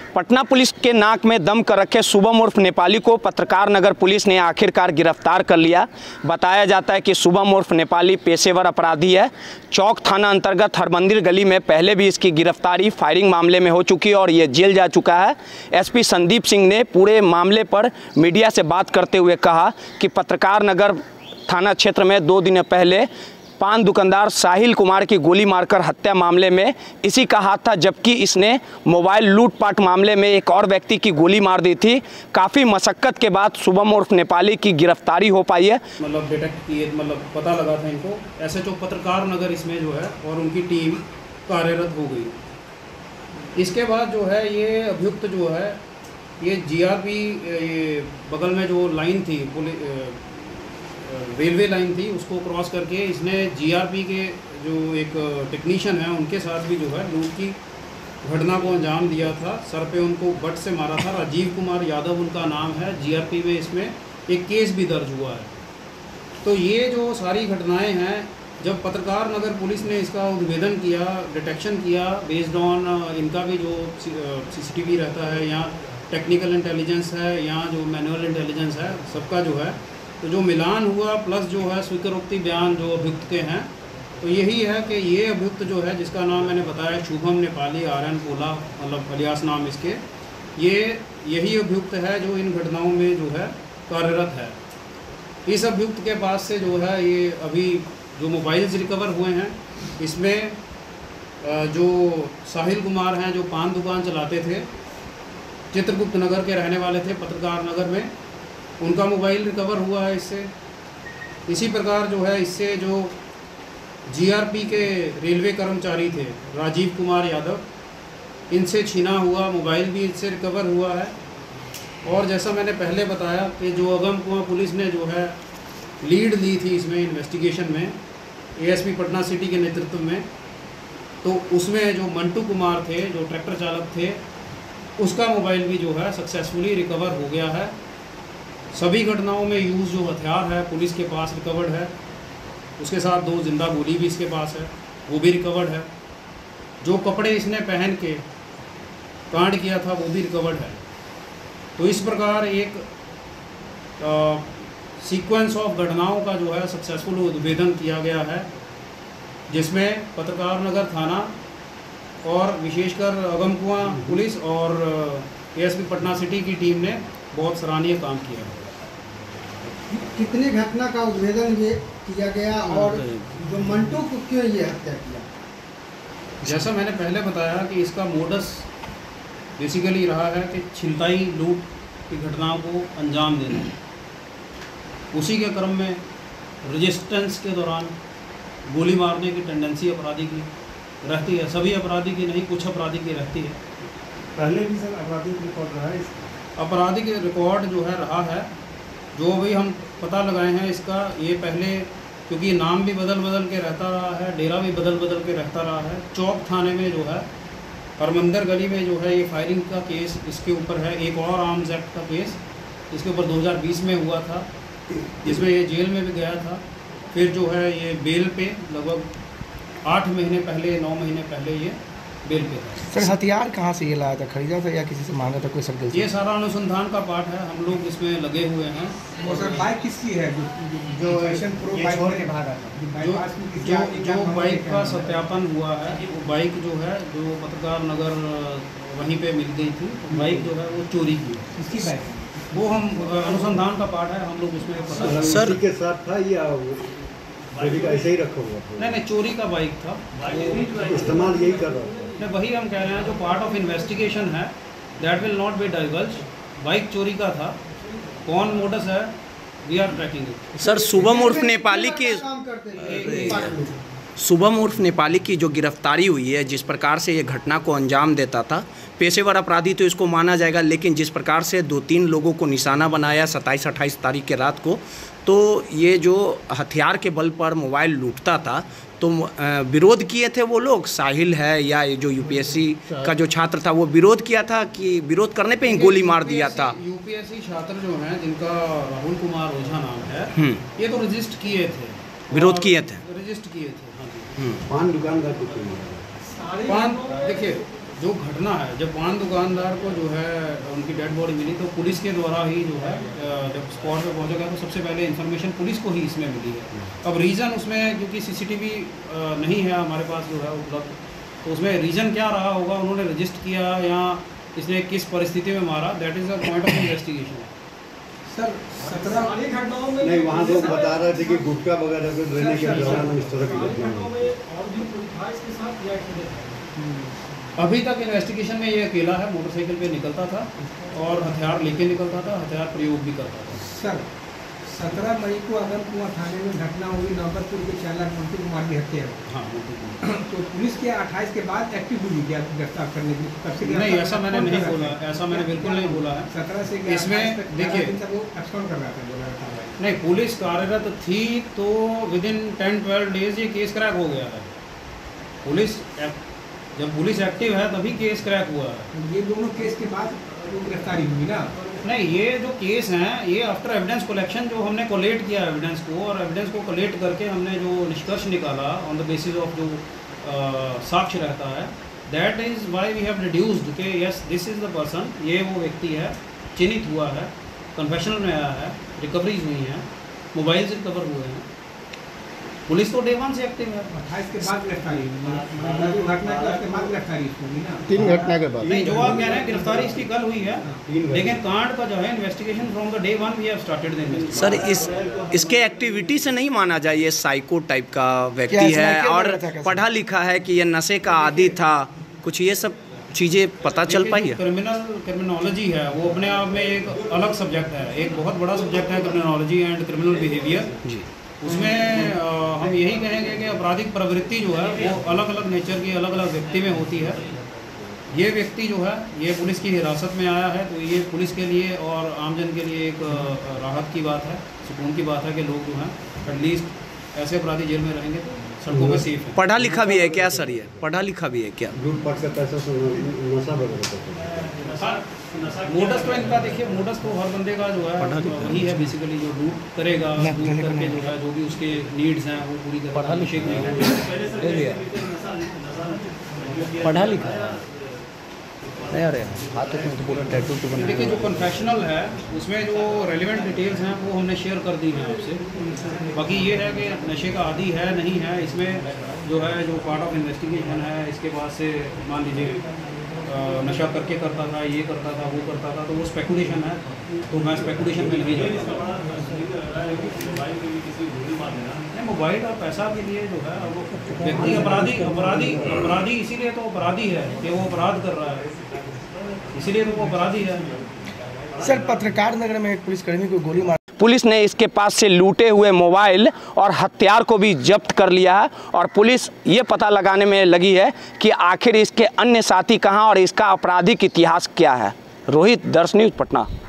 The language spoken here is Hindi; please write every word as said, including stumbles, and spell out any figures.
पटना पुलिस के नाक में दम कर रखे शुभम उर्फ नेपाली को पत्रकार नगर पुलिस ने आखिरकार गिरफ्तार कर लिया। बताया जाता है कि शुभम उर्फ नेपाली पेशेवर अपराधी है। चौक थाना अंतर्गत हरमंदिर गली में पहले भी इसकी गिरफ्तारी फायरिंग मामले में हो चुकी है और ये जेल जा चुका है। एसपी संदीप सिंह ने पूरे मामले पर मीडिया से बात करते हुए कहा कि पत्रकार नगर थाना क्षेत्र में दो दिन पहले पान दुकानदार साहिल कुमार की गोली मारकर हत्या मामले में इसी का हाथ था, जबकि इसने मोबाइल लूटपाट मामले में एक और व्यक्ति की गोली मार दी थी। काफ़ी मशक्क़त के बाद शुभम उर्फ नेपाली की गिरफ्तारी हो पाई है। मतलब डिटेक्ट किए, मतलब पता लगा था इनको। एसएचओ पत्रकार नगर इसमें जो है और उनकी टीम कार्यरत हो गई। इसके बाद जो है ये अभियुक्त जो है ये जीआरपी ये बगल में जो लाइन थी पुलिस रेलवे लाइन थी उसको क्रॉस करके इसने जीआरपी के जो एक टेक्नीशियन है उनके साथ भी जो है लूट की घटना को अंजाम दिया था। सर पे उनको बट से मारा था। राजीव कुमार यादव उनका नाम है। जीआरपी में इसमें एक केस भी दर्ज हुआ है। तो ये जो सारी घटनाएं हैं, जब पत्रकार नगर पुलिस ने इसका उद्भेदन किया, डिटेक्शन किया, बेस्ड ऑन इनका भी जो सीसीटीवी रहता है या टेक्निकल इंटेलिजेंस है या जो मैनुअल इंटेलिजेंस है, सबका जो है तो जो मिलान हुआ प्लस जो है स्वीकारोक्ति बयान जो अभियुक्त के हैं, तो यही है कि ये अभियुक्त जो है जिसका नाम मैंने बताया शुभम नेपाली आर एन पोला, मतलब अलियास नाम इसके, ये यही अभियुक्त है जो इन घटनाओं में जो है कार्यरत है। इस अभियुक्त के पास से जो है ये अभी जो मोबाइल्स रिकवर हुए हैं, इसमें जो साहिल कुमार हैं जो पान दुकान चलाते थे, चित्रगुप्त नगर के रहने वाले थे पत्रकार नगर में, उनका मोबाइल रिकवर हुआ है इससे। इसी प्रकार जो है इससे जो जीआरपी के रेलवे कर्मचारी थे राजीव कुमार यादव, इनसे छीना हुआ मोबाइल भी इससे रिकवर हुआ है। और जैसा मैंने पहले बताया कि जो अगम कुआं पुलिस ने जो है लीड ली थी इसमें इन्वेस्टिगेशन में एएसपी पटना सिटी के नेतृत्व में, तो उसमें जो मंटू कुमार थे जो ट्रैक्टर चालक थे, उसका मोबाइल भी जो है सक्सेसफुली रिकवर हो गया है। सभी घटनाओं में यूज़ जो हथियार है पुलिस के पास रिकवर्ड है। उसके साथ दो जिंदा गोली भी इसके पास है, वो भी रिकवर्ड है। जो कपड़े इसने पहन के कांड किया था वो भी रिकवर्ड है। तो इस प्रकार एक सीक्वेंस ऑफ घटनाओं का जो है सक्सेसफुल उद्भेदन किया गया है, जिसमें पत्रकार नगर थाना और विशेषकर अगम कुआं पुलिस और एएसपी पटना सिटी की टीम ने बहुत सराहनीय काम किया है। कितनी घटना का उद्भेदन ये किया गया और जो मंटू को क्यों ये हत्या किया? जैसा मैंने पहले बताया कि इसका मोडस बेसिकली रहा है कि छिनताई लूट की घटनाओं को अंजाम देना। उसी के क्रम में रेजिस्टेंस के दौरान गोली मारने की टेंडेंसी अपराधी की रहती है। सभी अपराधी की नहीं, कुछ अपराधी की रहती है। पहले भी सर आपराधिक रिकॉर्ड रहा है इसका? आपराधिक रिकॉर्ड जो है रहा है, जो भी हम पता लगाए हैं इसका, ये पहले क्योंकि नाम भी बदल बदल के रहता रहा है, डेरा भी बदल बदल के रहता रहा है। चौक थाने में जो है हरमंदिर गली में जो है ये फायरिंग का केस इसके ऊपर है। एक और आर्म्स एक्ट का केस इसके ऊपर दो हज़ार बीस में हुआ था, जिसमें ये जेल में भी गया था। फिर जो है ये बेल पे लगभग आठ महीने पहले, नौ महीने पहले ये बेल पे था। सर हथियार कहाँ से ये लाया था? खरीदा था या किसी से मांगा था? कोई सर्कल? ये सारा अनुसंधान का पार्ट है, हम लोग इसमें लगे हुए हैं। और सर बाइक किसकी है जो जो प्रो बाइक छोड़ के भागा था? जो जो जो बाइक का सत्यापन हुआ है, वो बाइक जो है जो पत्रकार नगर वहीं पे मिल गई थी, बाइक जो है वो चोरी की। किसकी बाइक? वो हम अनुसंधान का पार्ट है, हम लोग इसमें पता सर के साथ था या ऐसे ही रखा हुआ था? नहीं नहीं, चोरी का बाइक था, इस्तेमाल यही कर रहा था। नहीं, वही हम कह रहे हैं जो पार्ट ऑफ इन्वेस्टिगेशन है, that will not be diverge. Bike चोरी का था, कौन मोडस है, we are tracking it. Sir Shubham उर्फ नेपाली की शुभम उर्फ नेपाली की जो गिरफ्तारी हुई है, जिस प्रकार से ये घटना को अंजाम देता था, पेशेवर अपराधी तो इसको माना जाएगा, लेकिन जिस प्रकार से दो तीन लोगों को निशाना बनाया सत्ताईस अट्ठाईस तारीख के रात को, तो ये जो हथियार के बल पर मोबाइल लूटता था, तो विरोध किए थे वो लोग, साहिल है या जो यूपीएससी का जो छात्र था वो विरोध किया था कि विरोध करने पे ही गोली मार दिया था। यूपीएससी छात्र जो हैं जिनका राहुल कुमार ओझा नाम है, ये तो रजिस्ट किए थे, विरोध किए थे, रजिस्ट किए थे। हाँ जी। पान दुकान का कुछ पान देखिए जो घटना है, जब पान दुकानदार को जो है उनकी डेड बॉडी मिली तो पुलिस के द्वारा ही जो है जब स्पॉट पे पहुंचा गया तो सबसे पहले इन्फॉर्मेशन पुलिस को ही इसमें मिली है। अब रीज़न उसमें क्योंकि सीसीटीवी नहीं है हमारे पास जो है उपलब्ध, तो उसमें रीज़न क्या रहा होगा, उन्होंने रजिस्ट किया या इसने किस परिस्थिति में मारा, that is the point of investigation. Sir सत्रह घटनाओं में नहीं, वहाँ लोग बता रहे थे कि गुटखा वगैरह को लेने के दौरान इस तरह की घटना। अभी तक इन्वेस्टिगेशन में ये अकेला है, मोटरसाइकिल पे निकलता था और हथियार लेके निकलता था, हथियार प्रयोग भी करता था। सर सत्रह मई को अगर कुआं थाने में घटना हुई, नौबतपुर के चालक मंटू कुमार की हत्या है, हाँ मोटू तो पुलिस के अट्ठाईस के बाद एक्टिव हुई क्या गिरफ्तार करने की? तब से नहीं, ऐसा मैंने नहीं बोला, ऐसा मैंने बिल्कुल नहीं बोला है। सत्रह से इसमें देखिए एक्सपाउंड कर रहा था, बोला था नहीं, पुलिस कार्यरत थी तो within ten twelve days ये केस क्रैक हो गया है। पुलिस जब पुलिस एक्टिव है तभी केस क्रैक हुआ है। ये दोनों केस के बाद गिरफ्तारी हुई ना? नहीं, ये जो केस हैं ये आफ्टर एविडेंस कलेक्शन, जो हमने कोलेट किया एविडेंस को और एविडेंस को कोलेट करके हमने जो निष्कर्ष निकाला ऑन द बेसिस ऑफ जो साक्ष्य रहता है, that is why we have reduced के yes this is the person, ये वो व्यक्ति है, चिन्हित हुआ है, कन्फेशनल में आया है, रिकवरीज हुई हैं, मोबाइल्स रिकवर हुए हैं। पुलिस तो डे वन से एक्टिव है। अट्ठाईस के बाद गिरफ्तारी हुई, घटना के बाद गिरफ्तारी हुई ना? तीन घटना के बाद नहीं, जो आप कह रहे हैं गिरफ्तारी इसकी कल हुई है, लेकिन कांड का जो है investigation from the day one we have started the investigation. Sir, इस इसके एक्टिविटी से नहीं माना जाए ये साइको टाइप का व्यक्ति है और पढ़ा लिखा है कि ये नशे का आदी था, कुछ ये सब चीज़ें पता चल पाई है? क्रिमिनल क्रिमिनोलॉजी है वो अपने आप में एक अलग सब्जेक्ट है, एक बहुत बड़ा सब्जेक्ट है क्रिमिनोलॉजी एंड क्रिमिनल बिहेवियर जी। उसमें आ, हम यही कहेंगे कि आपराधिक प्रवृत्ति जो है वो अलग अलग नेचर की अलग अलग व्यक्ति में होती है। ये व्यक्ति जो है ये पुलिस की हिरासत में आया है, तो ये पुलिस के लिए और आमजन के लिए एक राहत की बात है, सुकून की बात है कि लोग जो हैं एटलीस्ट ऐसे अपराधी जेल में रहेंगे तो सड़कों पे सेफ है। पढ़ा लिखा भी है क्या सर? ये पढ़ा लिखा भी है क्या? लूटपाट का पैसा से नशा वगैरह मोडस तो इनका देखिए, मोडस तो हर बंदे का जो है वही है बेसिकली, जो लूट करेगा, लूट करके जो है जो भी उसके नीड्स हैं वो पूरी करेगा। पढ़ा लिखा नहीं, अरे हाथों में तो पूरा टैटू तो बना। देखिए, जो कन्फेशनल है उसमें जो रेलिवेंट डिटेल्स हैं वो हमने शेयर कर दी हैं आपसे। बाकी ये है कि नशे का आदी है नहीं है, इसमें जो है जो पार्ट ऑफ इन्वेस्टिगेशन है, इसके बाद से मान लीजिए नशा करके करता था, ये करता था, वो करता था, तो वो स्पेकुलेशन है, तो मैं स्पेकुलेशन में नहीं जाता। मोबाइल और पैसा के लिए जो है वो व्यक्ति अपराधी अपराधी अपराधी इसीलिए तो अपराधी है कि वो अपराध कर रहा है, इसीलिए तो वो अपराधी है। सर, पत्रकार नगर में एक पुलिसकर्मी को गोली मार पुलिस ने इसके पास से लूटे हुए मोबाइल और हथियार को भी जब्त कर लिया है और पुलिस ये पता लगाने में लगी है कि आखिर इसके अन्य साथी कहां और इसका आपराधिक इतिहास क्या है। रोहित, दर्श न्यूज़, पटना।